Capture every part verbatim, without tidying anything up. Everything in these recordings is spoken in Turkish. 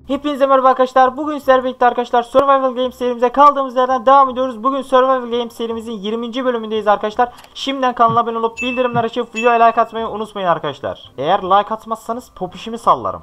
Hepinize merhaba arkadaşlar. Bugün sizlerle birlikte arkadaşlar Survival Games serimize kaldığımız yerden devam ediyoruz. Bugün Survival Games serimizin yirminci bölümündeyiz arkadaşlar. Şimdiden kanala abone olup bildirimler açıp videoya like atmayı unutmayın arkadaşlar. Eğer like atmazsanız popişimi sallarım.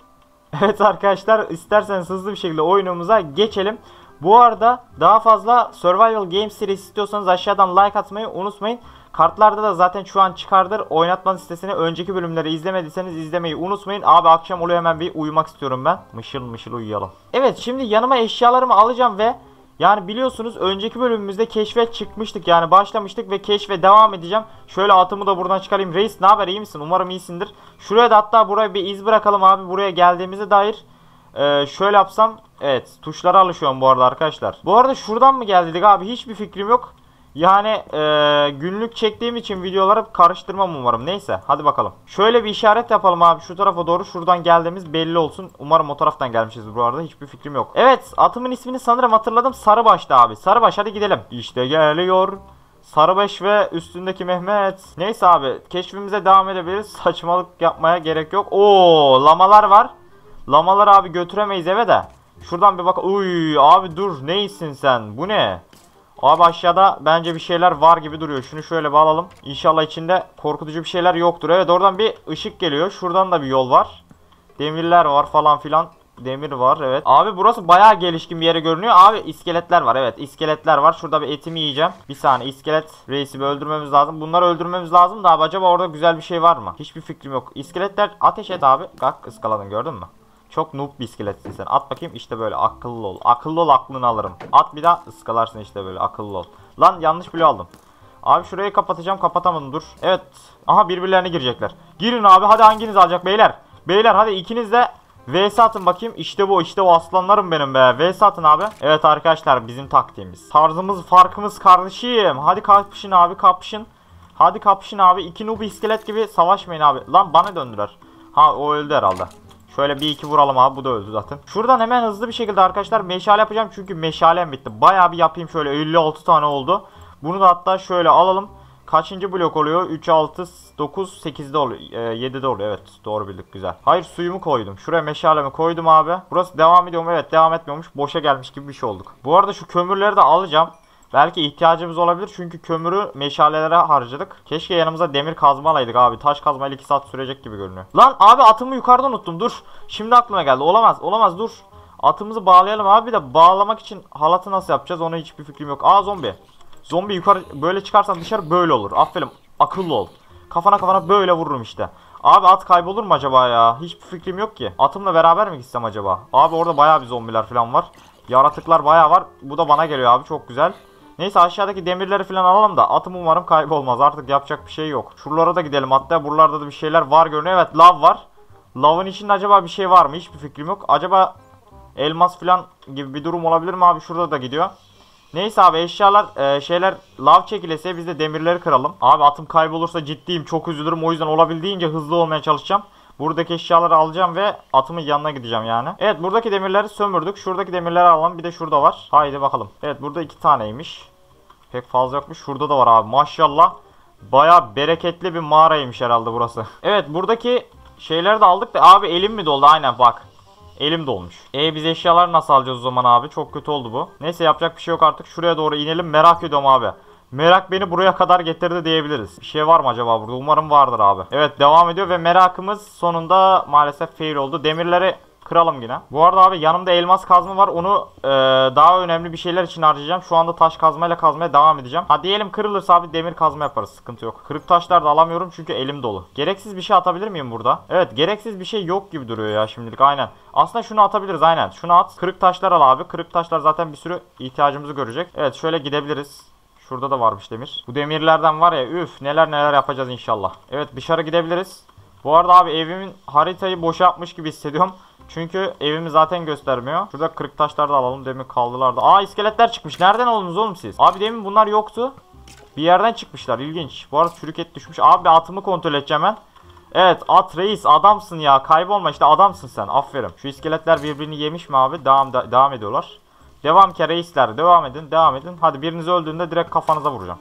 Evet arkadaşlar, isterseniz hızlı bir şekilde oyunumuza geçelim. Bu arada daha fazla Survival Games serisi istiyorsanız aşağıdan like atmayı unutmayın. Kartlarda da zaten şu an çıkardır. Oynatma listesini önceki bölümleri izlemediyseniz izlemeyi unutmayın. Abi akşam oluyor, hemen bir uyumak istiyorum ben. Mışıl mışıl uyuyalım. Evet, şimdi yanıma eşyalarımı alacağım ve yani biliyorsunuz önceki bölümümüzde keşfe çıkmıştık. Yani başlamıştık ve keşfe devam edeceğim. Şöyle atımı da buradan çıkarayım. Reis ne haber, iyi misin? Umarım iyisindir. Şuraya da hatta buraya bir iz bırakalım abi, buraya geldiğimize dair. Ee, şöyle yapsam. Evet, tuşlara alışıyorum bu arada arkadaşlar. Bu arada şuradan mı geldik abi, hiçbir fikrim yok. Yani e, günlük çektiğim için videoları karıştırmam umarım. Neyse hadi bakalım. Şöyle bir işaret yapalım abi şu tarafa doğru. Şuradan geldiğimiz belli olsun. Umarım o taraftan gelmişiz bu arada. Hiçbir fikrim yok. Evet, atımın ismini sanırım hatırladım. Sarıbaş'tı abi. Sarıbaş, hadi gidelim. İşte geliyor Sarıbaş ve üstündeki Mehmet. Neyse abi, keşfimize devam edebiliriz. Saçmalık yapmaya gerek yok. Oo, lamalar var. Lamalar abi götüremeyiz eve de. Şuradan bir bak. Uy abi dur, neysin sen? Bu ne? Abi aşağıda bence bir şeyler var gibi duruyor. Şunu şöyle bağlayalım. İnşallah içinde korkutucu bir şeyler yoktur. Evet, oradan bir ışık geliyor. Şuradan da bir yol var. Demirler var falan filan. Demir var, evet. Abi burası bayağı gelişkin bir yere görünüyor. Abi iskeletler var, evet iskeletler var. Şurada bir etimi yiyeceğim. Bir saniye, iskelet reisi bir öldürmemiz lazım. Bunları öldürmemiz lazım da abi acaba orada güzel bir şey var mı? Hiçbir fikrim yok. İskeletler ateş et abi. Bak ıskaladın, gördün mü? Çok noob bir iskeletsin sen. At bakayım, işte böyle akıllı ol. Akıllı ol, aklını alırım. At bir daha ıskalarsın, işte böyle akıllı ol. Lan yanlış bile aldım. Abi şurayı kapatacağım, kapatamadım, dur. Evet. Aha, birbirlerine girecekler. Girin abi, hadi hanginiz alacak beyler? Beyler hadi ikiniz de vs atın bakayım. İşte bu, işte o aslanlarım benim be. Vs atın abi. Evet arkadaşlar, bizim taktiğimiz. Tarzımız farkımız kardeşim. Hadi kapışın abi, kapışın. Hadi kapışın abi. İki noob iskelet gibi savaşmayın abi. Lan bana döndüler. Ha, o öldü herhalde. Şöyle bir iki vuralım abi, bu da öldü zaten. Şuradan hemen hızlı bir şekilde arkadaşlar meşale yapacağım. Çünkü meşalem bitti. Bayağı bir yapayım, şöyle elli altı tane oldu. Bunu da hatta şöyle alalım. Kaçıncı blok oluyor? üç, altı, dokuz, sekizde oluyor. E, yedide oluyor, evet doğru bildik, güzel. Hayır, suyumu koydum. Şuraya meşalemi koydum abi. Burası devam ediyor mu? Evet devam etmiyormuş. Boşa gelmiş gibi bir şey olduk. Bu arada şu kömürleri de alacağım. Belki ihtiyacımız olabilir çünkü kömürü meşalelere harcadık. Keşke yanımıza demir kazma alaydık abi. Taş kazmayla iki saat sürecek gibi görünüyor. Lan abi, atımı yukarıda unuttum, dur. Şimdi aklıma geldi. Olamaz olamaz, dur. Atımızı bağlayalım abi de bağlamak için halatı nasıl yapacağız ona hiçbir fikrim yok. Aa, zombi. Zombi yukarı böyle çıkarsan dışarı böyle olur. Aferin, akıllı ol. Kafana kafana böyle vururum işte. Abi at kaybolur mu acaba ya? Hiçbir fikrim yok ki. Atımla beraber mi gitsem acaba? Abi orada bayağı bir zombiler falan var. Yaratıklar bayağı var. Bu da bana geliyor abi, çok güzel. Neyse aşağıdaki demirleri falan alalım da atım umarım kaybolmaz. Artık yapacak bir şey yok. Şuralara da gidelim, hatta buralarda da bir şeyler var görünüyor. Evet, lav var. Lavın içinde acaba bir şey var mı? Hiçbir fikrim yok. Acaba elmas falan gibi bir durum olabilir mi abi? Şurada da gidiyor. Neyse abi, eşyalar e, şeyler lav çekilese biz de demirleri kıralım. Abi atım kaybolursa ciddiyim, çok üzülürüm. O yüzden olabildiğince hızlı olmaya çalışacağım. Buradaki eşyaları alacağım ve atımın yanına gideceğim yani. Evet, buradaki demirleri sömürdük. Şuradaki demirleri alalım. Bir de şurada var. Haydi bakalım. Evet, burada iki taneymiş. Pek fazla yokmuş. Şurada da var abi. Maşallah. Baya bereketli bir mağaraymış herhalde burası. Evet, buradaki şeyleri de aldık da abi elim mi doldu? Aynen bak. Elim dolmuş. E biz eşyaları nasıl alacağız o zaman abi? Çok kötü oldu bu. Neyse yapacak bir şey yok artık. Şuraya doğru inelim. Merak ediyorum abi. Merak beni buraya kadar getirdi diyebiliriz. Bir şey var mı acaba burada? Umarım vardır abi. Evet, devam ediyor ve merakımız sonunda maalesef fail oldu. Demirleri kıralım yine. Bu arada abi yanımda elmas kazma var. Onu e, daha önemli bir şeyler için harcayacağım. Şu anda taş kazmayla kazmaya devam edeceğim. Ha diyelim kırılırsa abi demir kazma yaparız. Sıkıntı yok. Kırık taşlar da alamıyorum çünkü elim dolu. Gereksiz bir şey atabilir miyim burada? Evet, gereksiz bir şey yok gibi duruyor ya şimdilik, aynen. Aslında şunu atabiliriz, aynen. Şunu at. Kırık taşlar al abi. Kırık taşlar zaten bir sürü ihtiyacımızı görecek. Evet, şöyle gidebiliriz. Şurada da varmış demir. Bu demirlerden var ya, üf neler neler yapacağız inşallah. Evet, dışarı gidebiliriz. Bu arada abi evimin haritayı boşa yapmış gibi hissediyorum. Çünkü evimi zaten göstermiyor. Şurada kırık taşlar da alalım. Demin kaldılar da. Aa, iskeletler çıkmış. Nereden oldunuz oğlum siz? Abi demin bunlar yoktu. Bir yerden çıkmışlar. İlginç. Bu arada çürük et düşmüş. Abi atımı kontrol edeceğim ben. Evet at reis, adamsın ya. Kaybolma işte, adamsın sen. Aferin. Şu iskeletler birbirini yemiş mi abi? Devam, de devam ediyorlar. Devam ki reisler. Devam edin. Devam edin. Hadi biriniz öldüğünde direkt kafanıza vuracağım.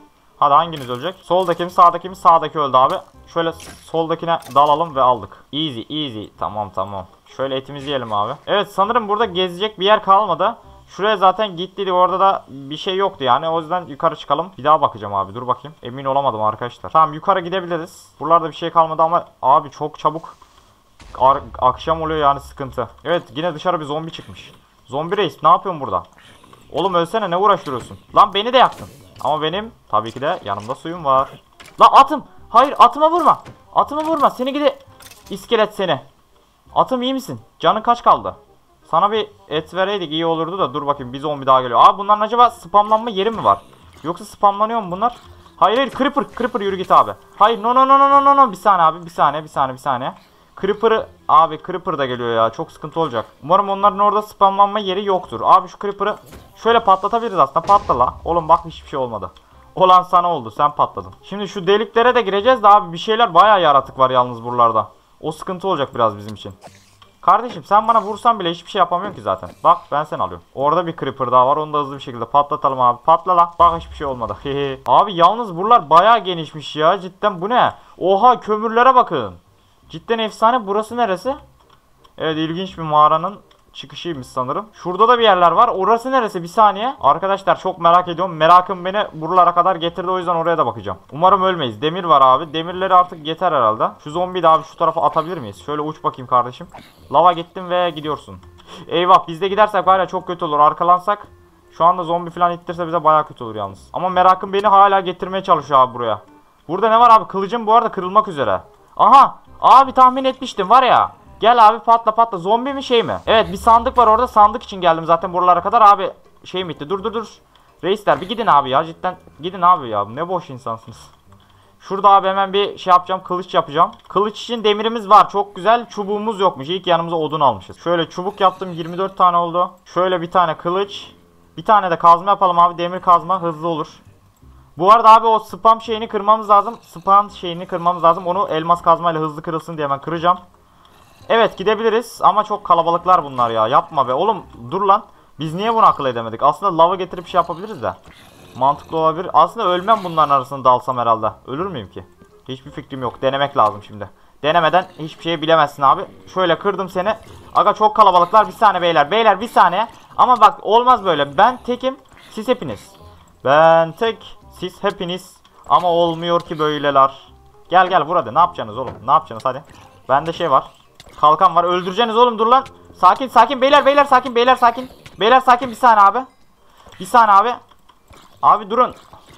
Hadi hanginiz ölecek? Soldaki mi sağdaki mi? Sağdaki öldü abi. Şöyle soldakine dalalım ve aldık. Easy easy. Tamam tamam. Şöyle etimizi yiyelim abi. Evet sanırım burada gezecek bir yer kalmadı. Şuraya zaten gittiydik, orada da bir şey yoktu yani, o yüzden yukarı çıkalım. Bir daha bakacağım abi, dur bakayım. Emin olamadım arkadaşlar. Tamam yukarı gidebiliriz. Buralarda bir şey kalmadı ama abi çok çabuk akşam oluyor yani, sıkıntı. Evet yine dışarı bir zombi çıkmış. Zombi reis ne yapıyorsun burada? Oğlum ölsene, ne uğraştırıyorsun? Lan beni de yaktın. Ama benim tabii ki de yanımda suyum var. Lan atım. Hayır atıma vurma. Atıma vurma. Seni gidi iskelet seni. Atım iyi misin? Canın kaç kaldı? Sana bir et vereydik iyi olurdu da, dur bakayım bir zombi daha geliyor. Abi bunların acaba spamlanma yeri mi var? Yoksa spamlanıyor mu bunlar? Hayır hayır, creeper creeper yürü git abi. Hayır no no no no no no, bir saniye abi, bir saniye bir saniye bir saniye. Creeper'ı abi, Creeper da geliyor ya, çok sıkıntı olacak. Umarım onların orada spamlanma yeri yoktur. Abi şu Creeper'ı şöyle patlatabiliriz aslında, patla la. Oğlum bak hiçbir şey olmadı. Olan sana oldu, sen patladın. Şimdi şu deliklere de gireceğiz de abi, bir şeyler bayağı yaratık var yalnız buralarda. O sıkıntı olacak biraz bizim için. Kardeşim sen bana vursan bile hiçbir şey yapamıyorum ki zaten. Bak ben seni alıyorum. Orada bir creeper daha var. Onu da hızlı bir şekilde patlatalım abi. Patla lan. Bak hiçbir şey olmadı. Abi yalnız buralar bayağı genişmiş ya. Cidden bu ne? Oha kömürlere bakın. Cidden efsane. Burası neresi? Evet ilginç bir mağaranın çıkışıymış sanırım. Şurada da bir yerler var. Orası neresi? Bir saniye. Arkadaşlar çok merak ediyorum. Merakım beni buralara kadar getirdi. O yüzden oraya da bakacağım. Umarım ölmeyiz. Demir var abi. Demirleri artık yeter herhalde. Şu zombiyi de abi şu tarafa atabilir miyiz? Şöyle uç bakayım kardeşim. Lava gittim ve gidiyorsun. Eyvah, biz de gidersek var ya çok kötü olur. Arkalansak şu anda zombi falan ittirse bize baya kötü olur yalnız. Ama merakım beni hala getirmeye çalışıyor abi buraya. Burada ne var abi? Kılıcım bu arada kırılmak üzere. Aha! Abi tahmin etmiştim var ya. Gel abi patla patla. Zombi mi şey mi? Evet bir sandık var orada. Sandık için geldim zaten buralara kadar abi. Şey mi bitti? Dur dur dur. Reisler bir gidin abi ya, cidden. Gidin abi ya. Ne boş insansınız. Şurada abi hemen bir şey yapacağım. Kılıç yapacağım. Kılıç için demirimiz var. Çok güzel. Çubuğumuz yokmuş. İlk yanımıza odun almışız. Şöyle çubuk yaptım. yirmi dört tane oldu. Şöyle bir tane kılıç. Bir tane de kazma yapalım abi. Demir kazma hızlı olur. Bu arada abi o spam şeyini kırmamız lazım. Spam şeyini kırmamız lazım. Onu elmas kazmayla hızlı kırılsın diye hemen kıracağım. Evet gidebiliriz ama çok kalabalıklar bunlar ya. Yapma be oğlum, dur lan. Biz niye bunu akıl edemedik? Aslında lava getirip şey yapabiliriz de. Mantıklı olabilir. Aslında ölmem bunların arasında dalsam herhalde. Ölür müyüm ki? Hiçbir fikrim yok. Denemek lazım şimdi. Denemeden hiçbir şey bilemezsin abi. Şöyle kırdım seni. Aga çok kalabalıklar. Bir saniye beyler. Beyler bir saniye. Ama bak olmaz böyle. Ben tekim. Siz hepiniz. Ben tek. Siz hepiniz. Ama olmuyor ki böyleler. Gel gel burada. Ne yapacaksınız oğlum? Ne yapacaksınız hadi. Bende şey var. Kalkan var. Öldüreceğiniz oğlum, dur lan. Sakin sakin beyler beyler sakin beyler sakin. Beyler sakin, bir saniye abi. Bir saniye abi. Abi durun.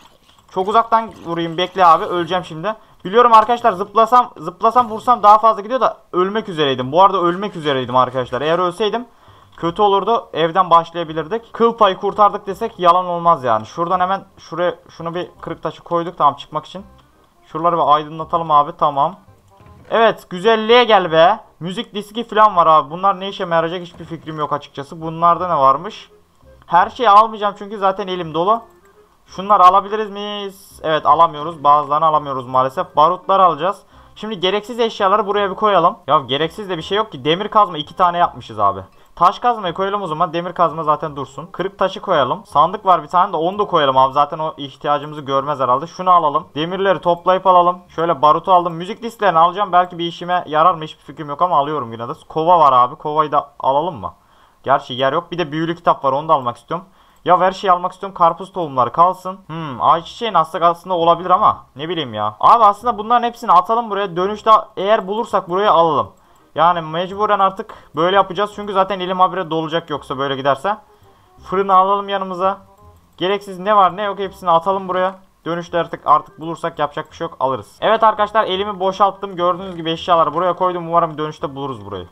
Çok uzaktan vurayım, bekle abi, öleceğim şimdi. Biliyorum arkadaşlar, zıplasam zıplasam vursam daha fazla gidiyor da ölmek üzereydim. Bu arada ölmek üzereydim arkadaşlar. Eğer ölseydim kötü olurdu. Evden başlayabilirdik. Kıl payı kurtardık desek yalan olmaz yani. Şuradan hemen şuraya şunu bir kırık taşı koyduk tamam, çıkmak için. Şuraları bir aydınlatalım abi, tamam. Evet güzelliğe gel be. Müzik diski falan var abi. Bunlar ne işe yarayacak hiçbir fikrim yok açıkçası. Bunlarda ne varmış? Her şeyi almayacağım çünkü zaten elim dolu. Şunları alabiliriz miyiz? Evet alamıyoruz. Bazılarını alamıyoruz maalesef. Barutlar alacağız. Şimdi gereksiz eşyaları buraya bir koyalım. Ya gereksiz de bir şey yok ki. Demir kazma iki tane yapmışız abi. Taş kazmayı koyalım o zaman. Demir kazma zaten dursun. Kırık taşı koyalım. Sandık var bir tane de, onu da koyalım abi. Zaten o ihtiyacımızı görmez herhalde. Şunu alalım. Demirleri toplayıp alalım. Şöyle barutu aldım. Müzik listelerini alacağım. Belki bir işime yarar mı hiçbir fikrim yok ama alıyorum yine de. Kova var abi. Kovayı da alalım mı? Gerçi yer yok. Bir de büyülü kitap var. Onu da almak istiyorum. Ya her şeyi almak istiyorum. Karpuz tohumları kalsın. Hmm, ayçiçeğin aslında aslında olabilir ama ne bileyim ya. Abi aslında bunların hepsini atalım buraya. Dönüşte eğer bulursak buraya alalım. Yani mecburen artık böyle yapacağız. Çünkü zaten elim habire dolacak yoksa böyle giderse. Fırını alalım yanımıza. Gereksiz ne var ne yok hepsini atalım buraya. Dönüşte artık artık bulursak yapacak bir şey yok, alırız. Evet arkadaşlar elimi boşalttım. Gördüğünüz gibi eşyaları buraya koydum. Umarım dönüşte buluruz burayı.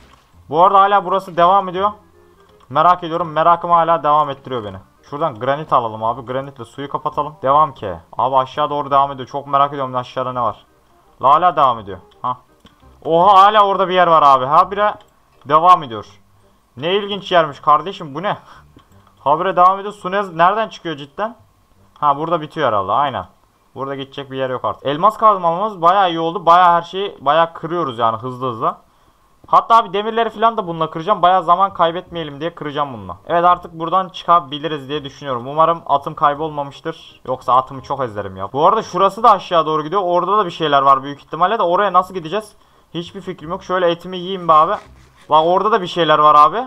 Bu arada hala burası devam ediyor. Merak ediyorum. Merakım hala devam ettiriyor beni. Şuradan granit alalım abi. Granitle suyu kapatalım. Devam ki. Abi aşağı doğru devam ediyor. Çok merak ediyorum aşağıda ne var. Hala devam ediyor. Ha. Oha hala orada bir yer var abi. Habire devam ediyor. Ne ilginç yermiş kardeşim, bu ne? Habire devam ediyor. Su ne, nereden çıkıyor cidden? Ha burada bitiyor herhalde aynen. Burada geçecek bir yer yok artık. Elmas kazmamız bayağı iyi oldu. Bayağı her şeyi bayağı kırıyoruz yani hızlı hızlı. Hatta abi demirleri falan da bununla kıracağım. Bayağı zaman kaybetmeyelim diye kıracağım bununla. Evet, artık buradan çıkabiliriz diye düşünüyorum. Umarım atım kaybolmamıştır. Yoksa atımı çok ezlerim ya. Bu arada şurası da aşağı doğru gidiyor. Orada da bir şeyler var büyük ihtimalle de. Oraya nasıl gideceğiz? Hiçbir fikrim yok. Şöyle etimi yiyeyim be abi. Bak orada da bir şeyler var abi.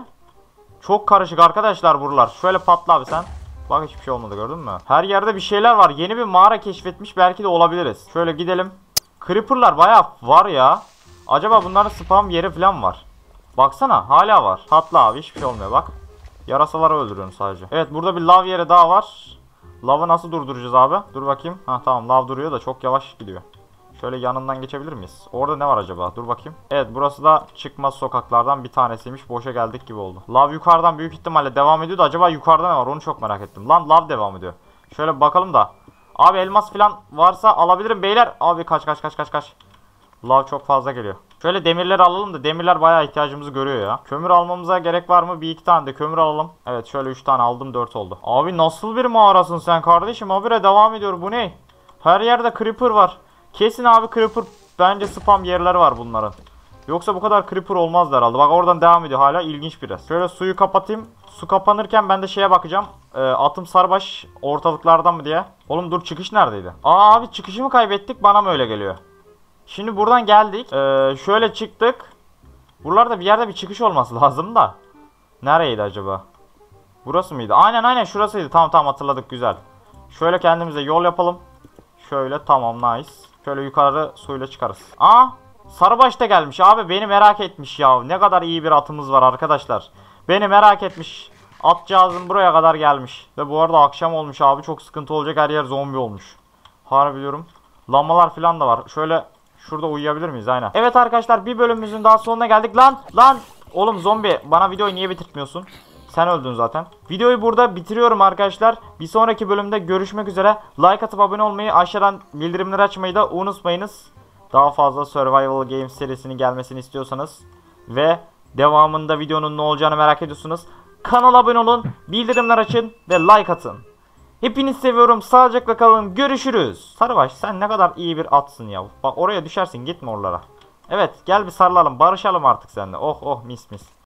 Çok karışık arkadaşlar buralar. Şöyle patla abi sen. Bak hiçbir şey olmadı, gördün mü? Her yerde bir şeyler var. Yeni bir mağara keşfetmiş belki de olabiliriz. Şöyle gidelim. Creeper'lar bayağı var ya. Acaba bunların spam yeri falan var. Baksana hala var. Patla abi, hiçbir şey olmuyor bak. Yarasaları öldürüyorum sadece. Evet, burada bir lav yeri daha var. Lavı nasıl durduracağız abi? Dur bakayım. Ha tamam, lav duruyor da çok yavaş gidiyor. Şöyle yanından geçebilir miyiz? Orada ne var acaba? Dur bakayım. Evet, burası da çıkmaz sokaklardan bir tanesiymiş. Boşa geldik gibi oldu. Lav yukarıdan büyük ihtimalle devam ediyor da acaba yukarıda ne var? Onu çok merak ettim. Lan lav devam ediyor. Şöyle bir bakalım da. Abi elmas falan varsa alabilirim beyler. Abi kaç kaç kaç kaç kaç. Lav çok fazla geliyor. Şöyle demirleri alalım da demirler bayağı ihtiyacımızı görüyor ya. Kömür almamıza gerek var mı? Bir iki tane de kömür alalım. Evet, şöyle üç tane aldım, dört oldu. Abi nasıl bir mağarasın sen kardeşim? Habire devam ediyor. Bu ne? Her yerde creeper var. Kesin abi creeper, bence spam yerleri var bunların. Yoksa bu kadar creeper olmazdı herhalde. Bak oradan devam ediyor hala, ilginç biraz. Şöyle suyu kapatayım. Su kapanırken ben de şeye bakacağım. E, atım sarbaş ortalıklardan mı diye. Oğlum dur, çıkış neredeydi? Aa abi, çıkışı mı kaybettik? Bana mı öyle geliyor? Şimdi buradan geldik. Ee, şöyle çıktık. Buralarda bir yerde bir çıkış olması lazım da. Nereydi acaba? Burası mıydı? Aynen aynen şurasıydı. Tamam tamam, hatırladık, güzel. Şöyle kendimize yol yapalım. Şöyle, tamam, nice. Şöyle yukarı suyla çıkarız. Aa, Sarıbaş da gelmiş abi, beni merak etmiş ya. Ne kadar iyi bir atımız var arkadaşlar. Beni merak etmiş. Atcağızım buraya kadar gelmiş. Ve bu arada akşam olmuş abi, çok sıkıntı olacak, her yer zombi olmuş. Harbi diyorum. Lambalar falan da var. Şöyle şurada uyuyabilir miyiz? Aynen. Evet arkadaşlar, bir bölümümüzün daha sonuna geldik. Lan lan oğlum zombi, bana videoyu niye bitirtmiyorsun? Sen öldün zaten. Videoyu burada bitiriyorum arkadaşlar. Bir sonraki bölümde görüşmek üzere. Like atıp abone olmayı, aşağıdan bildirimleri açmayı da unutmayınız. Daha fazla Survival Games serisinin gelmesini istiyorsanız ve devamında videonun ne olacağını merak ediyorsunuz. Kanala abone olun, bildirimler açın ve like atın. Hepinizi seviyorum. Sağlıcakla kalın. Görüşürüz. Sarıbaş, sen ne kadar iyi bir atsın ya. Bak oraya düşersin, gitme oralara. Evet, gel bir sarılalım. Barışalım artık seninle. Oh oh, mis mis.